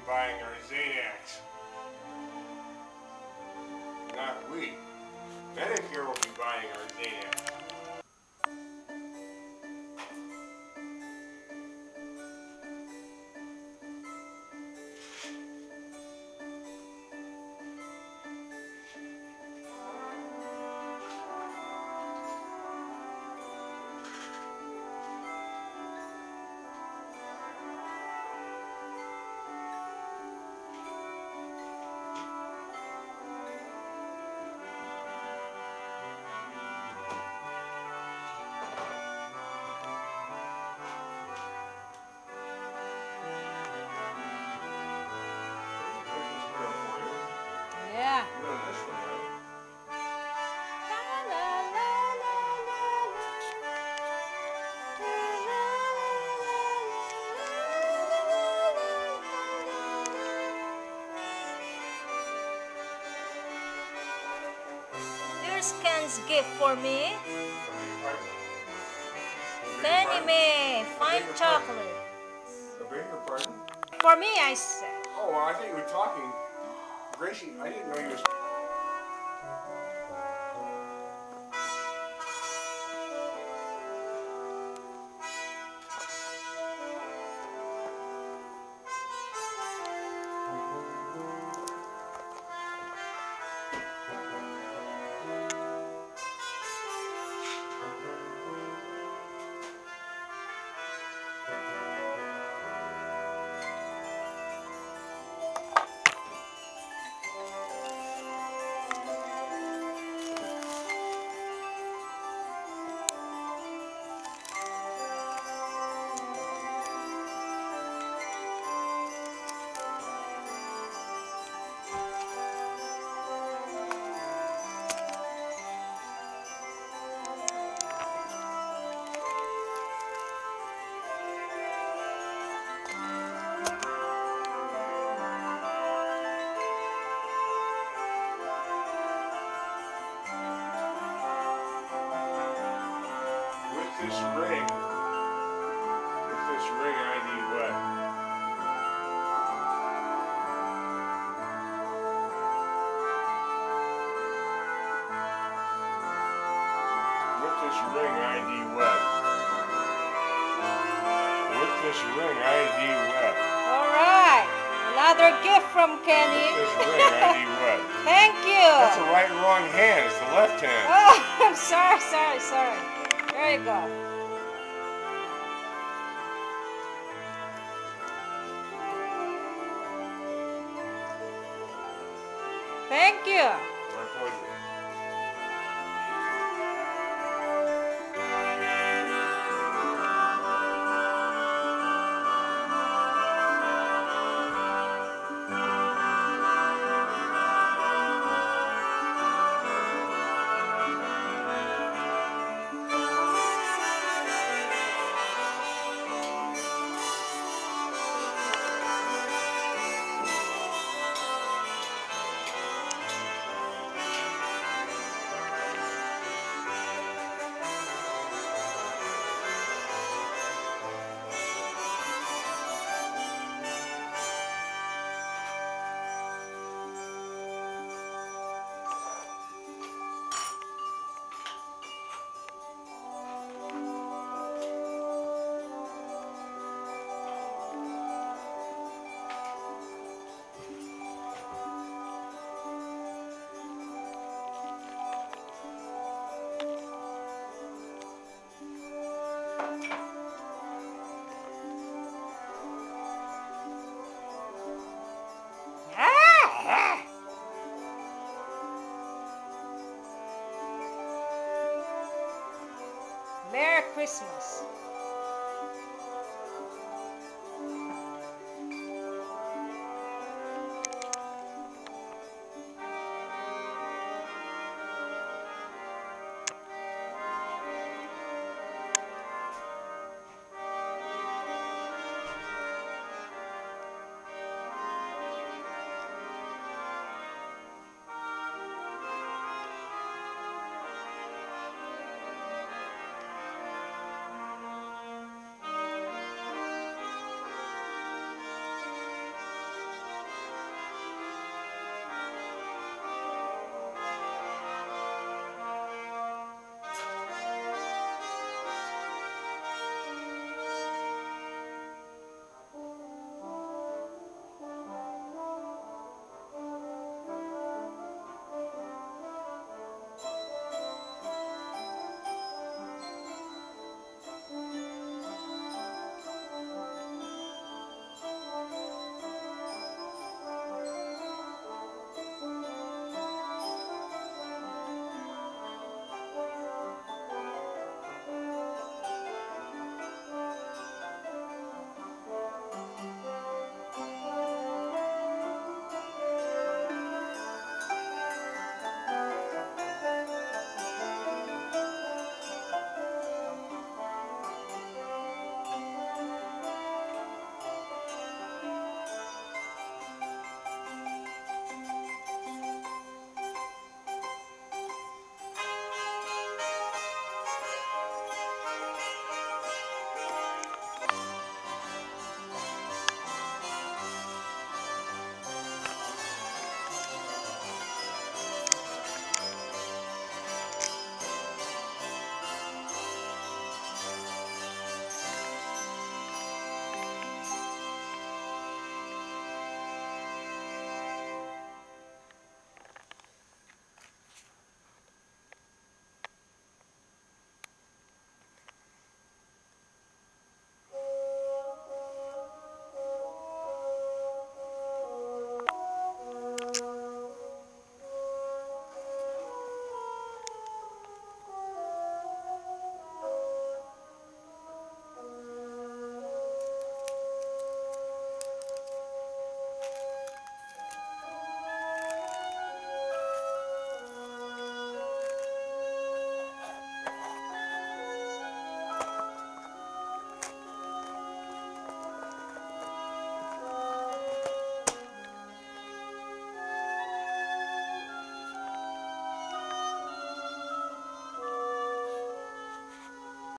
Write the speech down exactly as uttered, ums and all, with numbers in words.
buying our Xanax. Not we. Medicare will be buying our Xanax. Yeah. Here's Ken's gift for me. Fanny Mae, fine chocolate. I beg your pardon? For me, I said. Oh, well, I think you were talking. Gracie, I didn't know you was... With this ring, with this ring I need what? With this ring I need what? With this ring I need what? Alright, another gift from Kenny. With this ring I need what? Thank you. That's the right and wrong hand, it's the left hand. Oh, I'm sorry, sorry, sorry. There you go. Thank you. My pleasure. Merry Christmas.